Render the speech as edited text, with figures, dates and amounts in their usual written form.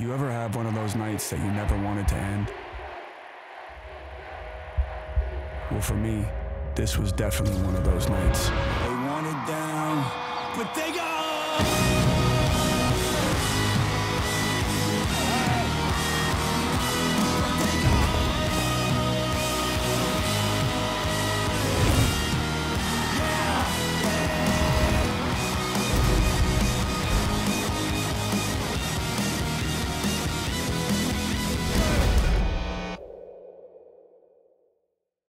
You ever have one of those nights that you never wanted to end? Well, for me, this was definitely one of those nights.